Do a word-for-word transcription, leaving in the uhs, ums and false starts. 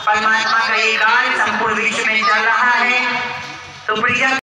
परमात्मा का ये गान संपूर्ण विश्व में चल रहा है। तो प्रिय